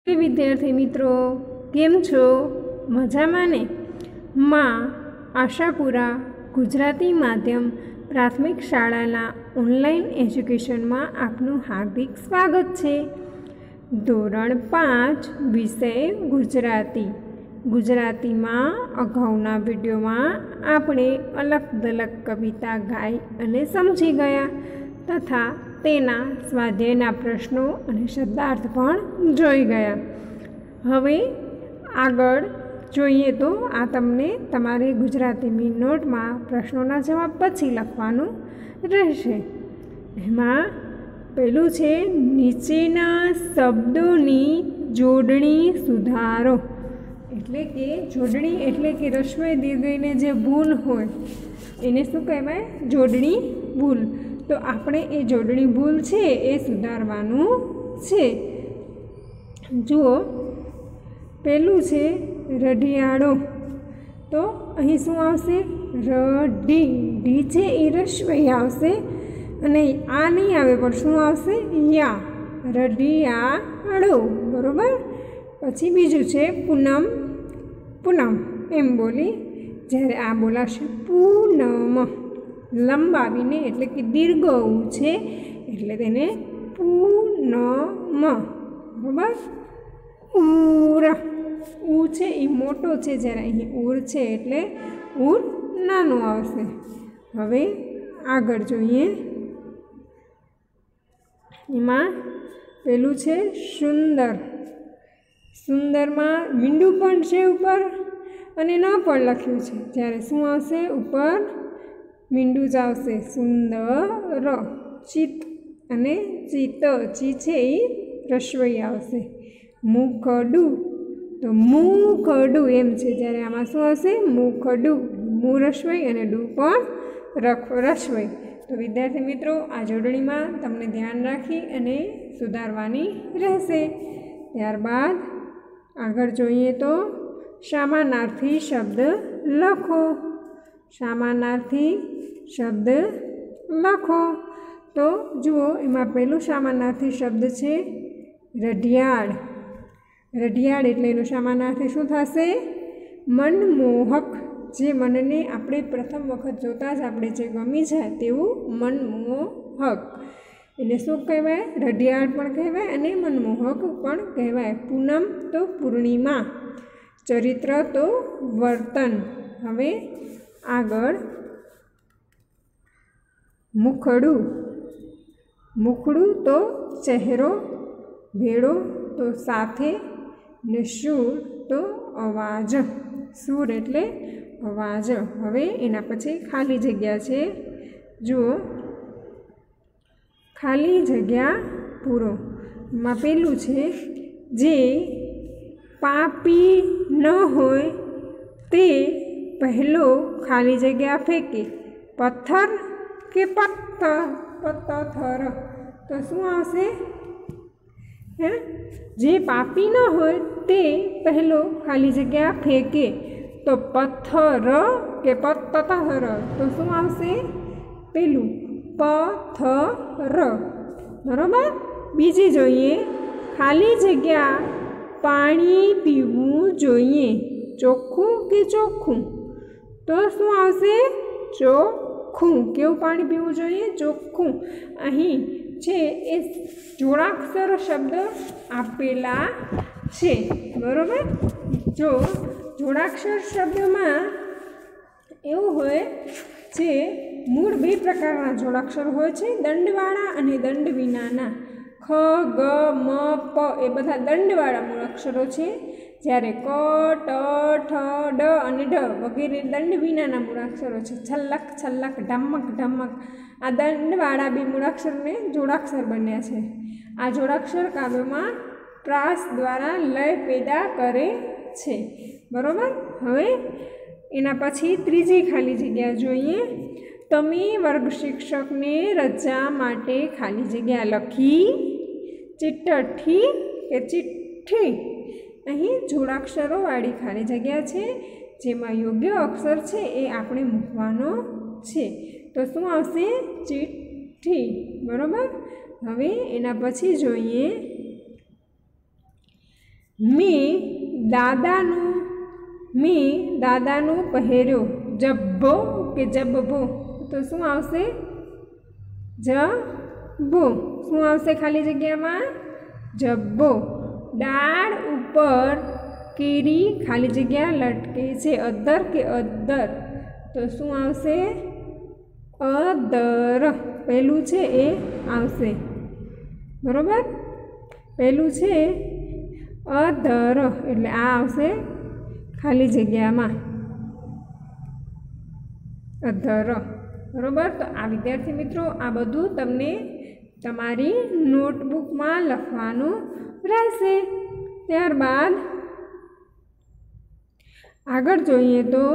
विद्यार्थी मित्रों केम छो मजामां ने। मां आशापुरा गुजराती माध्यम प्राथमिक शाळाना ऑनलाइन एज्युकेशन में आपनु हार्दिक स्वागत है। धोरण 5 विषय गुजराती। गुजराती में अगाउना विडियो में आपणे अलग अलग कविता गाई अने समझी गया तथा तेना स्वाध्यायना प्रश्नों अने शब्दार्थ पण जोई गया। हवे आगळ जोईए तो आ तमने तमारे गुजराती में नोट में प्रश्नों जवाब पछी लखवानुं रहेशे। एमां पहेलुं छे नीचेना शब्दोनी जोडणी सुधारो। एटले के जोडणी एटले के रस्वई दीर्घईने जे भूल होय एने शुं कहेवाय? जोडणी भूल। तो आपणे ए जोडणी भूल छे ए सुधारवानुं छे। जुओ पहेलुं छे रढियाळो। तो अहीं शुं आवशे? रढी ढी छे ए रस्वई आवशे अने आ नहीं आवे पण शुं आवशे? या। रढियाळो। बरोबर। पछी बीजुं छे पूनम। पूनम एम बोली ज्यारे आ बोलाशे पूनम लंबावीने एटले कि दीर्घ ऊ छे एटले तेने पूनम। बराबर। ऊर ऊ छे ए मोटो छे ज्यारे अहीं ऊर छे एटले ऊर नानो आवशे। हवे आगळ जोईए। एमां पेलुं छे सुंदर। सुंदर में मींडू पण छे ऊपर अने न पण लख्युं छे त्यारे शुं आवशे? ऊपर मींडू ज आवशे। सुंदर। चित अने चित ची छे ए रस्वई आवशे। मुखडू तो मुखडू एम छे त्यारे आमां शुं आवशे? मुखडू। मु रस्वई अने डू पण रस्वई। तो विद्यार्थी मित्रों आ जोडणी में तमने ध्यान राखी अने सुधारवानी रहेशे। त्यारबाद आगळ जोईए तो समानार्थी शब्द लखो। समानार्थी शब्द लखो। तो जुओ एमां पहेलुं समानार्थी शब्द छे रढियाळ। रढियाळ एटले एनो समानार्थी शुं थशे? मनमोहक। जे मनने आपणे प्रथम वखत जोता ज आपणे जे गमी जाय तेवुं मनमोहक एने शुं कहेवाय? रढियाळ पण कहेवाय अने मनमोहक पण कहेवाय। पूनम तो पूर्णिमा। चरित्र तो वर्तन। हवे आगळ मुखडू। मुखडू तो चेहरो। भेड़ो तो साथे ने सूर तो अवाज। सूर एटले अवाज। हवे एना पछी खाली जग्या छे। जुओ खाली जग्या पूरो। एमां पेलुं छे जे पापी न होय ते पहलो खाली जग्या फेंके। पत्थर के पत्थर? पत्थर। तो शुं आवशे? जे पापी न होय ते पहलो खाली जग्या फेंके। तो पत्थर के पत्थर? तो शुं आवशे? पेलुं पत्थर। बराबर। बीजी जोईए खाली जग्या पाणी पीवुं जोईए। चोख्खुं के चोख्खुं? तो शुं आवशे? चोख्खुं। केवुं पाणी पीवुं जोईए? चोख्खुं। अहीं छे ए जोड़ाक्षर शब्द आपेला छे। बरोबर। जो जोड़ाक्षर शब्द में एवुं होय जे मूळ बे प्रकारना जोड़ाक्षर होय छे, दंडवाळा अने दंड विनाना। ख ग म प ए बधा दंडवाळा मूळाक्षरो छे ज्यारे क ट ठ ड अने ढ वगैरे दंड विनाना मूळाक्षरो छे। छल्लक छल्लक ढमक ढमक आ दंडवाळा बे मूळाक्षरने जोड़ाक्षर बन्या छे। आ जोड़ाक्षर काव्यमां प्रास द्वारा लय पैदा करे छे। बरोबर। हवे एना पछी त्रीजी खाली जग्या जोईए। तमे वर्ग शिक्षकने रजा माटे खाली जग्या लखी। चिट्ठी के चिट्ठी? अहीं जोड़ाक्षरोवाળી खाली जग्या छे जेमां योग्य अक्षर छे ए आपणे मूकवानो छे। तो शुं आवशे? चिट्ठी। बरोबर। हवे एना पछी जोईए મેં દાદાનું પહેર્યો જબ્બો કે જબ્બો, તો શું આવશે? જબ્બો. શું આવશે ખાલી જગ્યામાં? જબ્બો. ડાળ ઉપર કેરી ખાલી જગ્યા લટકે છે, અધર કે અદ્દર, તો શું આવશે? અધર. પહેલું છે એ આવશે, બરાબર? પહેલું છે અધર એટલે આ આવશે ખાલી જગ્યામાં, અધર, બરાબર? તો આ વિદ્યાર્થી મિત્રો, આ બધું તમને તમારી નોટબુકમાં લખવાનું રહેશે. ત્યારબાદ આગળ જોઈએ તો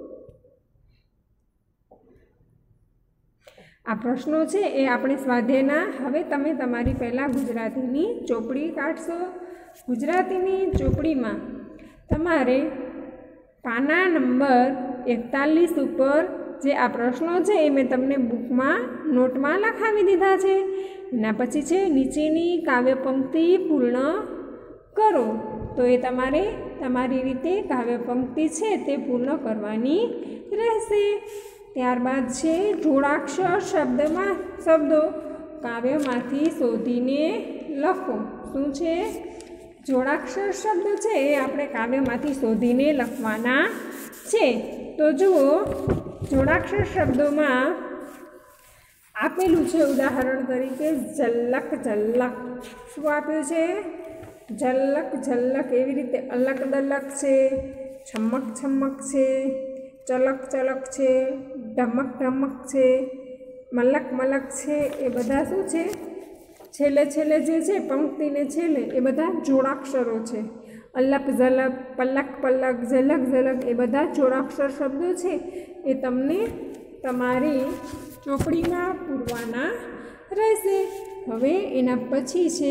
આ પ્રશ્નો છે એ આપણે સ્વાધ્યાયના. હવે તમે તમારી પહેલાં ગુજરાતીની ચોપડી કાઢશો. ગુજરાતીની ચોપડીમાં તમારે પાના નંબર 41 ઉપર જે આ પ્રશ્નો છે એ મેં તમને બુકમાં નોટમાં લખાવી દીધા છે. એના પછી છે નીચેની કાવ્ય પંક્તિ પૂર્ણ કરો. તો એ તમારે તમારી રીતે કાવ્ય પંક્તિ છે તે પૂર્ણ કરવાની રહેશે. ત્યારબાદ છે જોડાક્ષર શબ્દો કાવ્યમાંથી શોધીને લખો. શું છે? જોડાક્ષર શબ્દ છે એ આપણે કાવ્યમાંથી શોધીને લખવાના છે. તો જુઓ, જોડાક્ષર શબ્દોમાં આપેલું છે ઉદાહરણ તરીકે ઝલક ઝલક. શું આપ્યું છે? ઝલક ઝલક. એવી રીતે અલક દલક છે, છમક છમક છે, ચલક ચલક છે, ઢમક ઢમક છે, મલક મલક છે. એ બધા શું છે? છેલ્લે છેલ્લે જે છે પંક્તિને છેલ્લે એ બધા જોડાક્ષરો છે. અલક ઝલક, પલક પલક, ઝલક ઝલક એ બધા જોડાક્ષર શબ્દો છે. એ તમને તમારી ચોપડીમાં પૂરવાના રહેશે. હવે એના પછી છે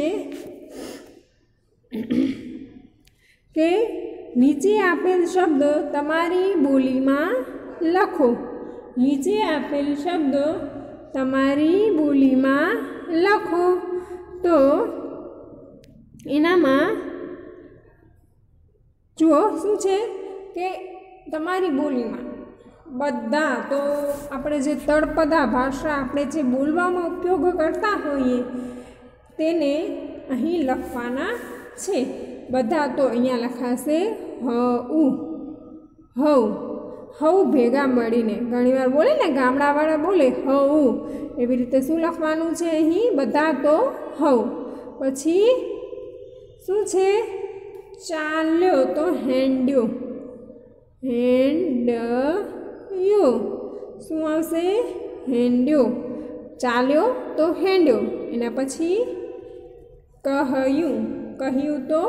કે નીચે આપેલ શબ્દ તમારી બોલીમાં લખો. નીચે આપેલ શબ્દ તમારી બોલીમાં લખો. તો એનામાં જુઓ શું છે કે તમારી બોલીમાં બધા, તો આપણે જે તળપદા ભાષા આપણે જે બોલવામાં ઉપયોગ કરતા હોઈએ તેને અહીં લખવાના છે. બધા તો અહીંયા લખાશે હવ ભેગા મળીને. ઘણીવાર બોલે ને ગામડાવાળા બોલે હવ, એવી રીતે શું લખવાનું છે અહીં? બધા તો હવ. પછી શું છે? ચાલ્યો તો હેંડ્યો, હેંડ્યો. શું આવશે? હેંડ્યો. ચાલ્યો તો હેંડ્યો. એના પછી કહ્યું, કહ્યું તો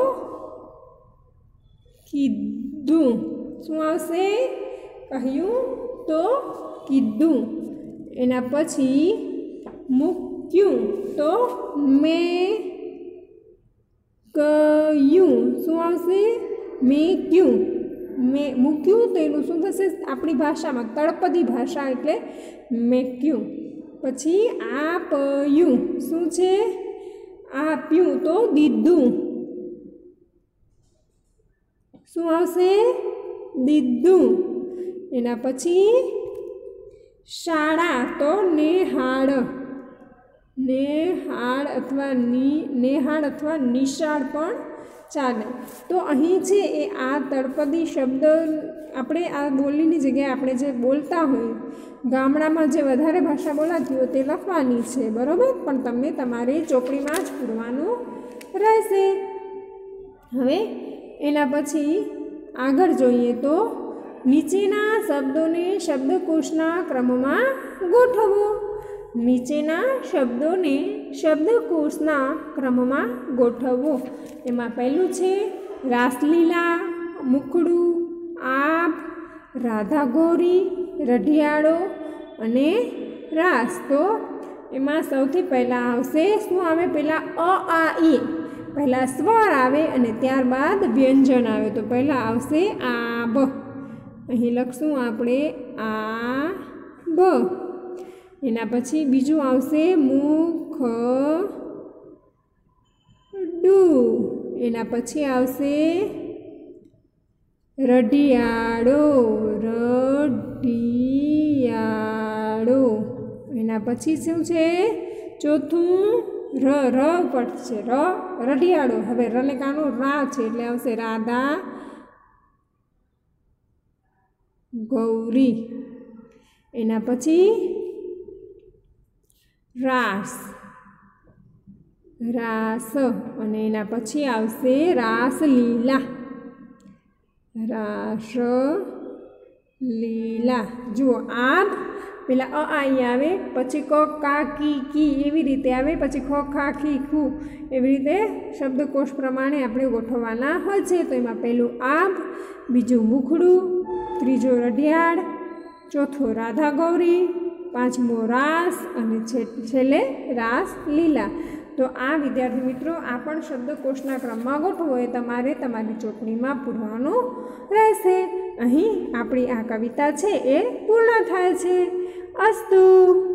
કીધું. શું આવશે? કહ્યું તો કીધું. એના પછી મૂક્યું તો મેં કહ્યું. શું આવશે? મેં ક્યું. મેં મૂક્યું તો એનું શું થશે? આપણી ભાષામાં તળપદી ભાષા એટલે મેં ક્યું. પછી આપ્યું. શું છે? આપ્યું તો દીધું. શું આવશે? દીધું. એના પછી શાળા તો નેહાળ, નેહાળ અથવા નિશાળ પણ ચાલે. તો અહીં છે એ આ તળપદી શબ્દ આપણે આ બોલીની જગ્યાએ આપણે જે બોલતા હોઈએ ગામડામાં જે વધારે ભાષા બોલાતી હોય તે લખવાની છે, બરાબર? પણ તમને તમારી ચોપડીમાં જ પૂરવાનું રહેશે. હવે એના પછી આગળ જોઈએ તો નીચેના શબ્દોને શબ્દકોશના ક્રમમાં ગોઠવો. નીચેના શબ્દોને શબ્દકોશના ક્રમમાં ગોઠવવો. એમાં પહેલું છે રાસલીલા, મુખડું, આપ, રાધાગોરી, રઢિયાળો અને રાસ. તો એમાં સૌથી પહેલાં આવશે શું આવે? પહેલાં અ આ ઈ, પહેલાં સ્વર આવે અને ત્યારબાદ વ્યંજન આવે. તો પહેલાં આવશે આબ. અહીં લખશું આપણે આબ. એના પછી બીજું આવશે મુખડું. एना पछी आवशे रडियाळो, रडियाळो। एना पछी शुं छे चौथुं र पड़शे र रडियाळो। हवे रलेकानो रा छे એટલે આવશે રાધા गौरी। एना पछी रास, रास अने एना पछी आवशे रासलीला, रासलीला। जुओ आ पेला अ आई आवे पछी क का की एवी रीते आवे पछी ख खा खी खू एवी रीते शब्दकोश प्रमाणे आपणे गोठववाना होय छे। तो एमां पहेलुं आभ, बीजुं मुखडुं, त्रीजो रडियाळ, चौथो राधा गौरी, पांचमो रास अने छेल्ले रासलीला। तो आ विद्यार्थी मित्रों आ पण शब्दकोशना क्रममां गोठवो ए तमारे तमारी चोपड़ीमां पूरवानुं रहेशे। અહીં આપણી આ કવિતા છે એ પૂર્ણ થાય છે। અસ્તુ।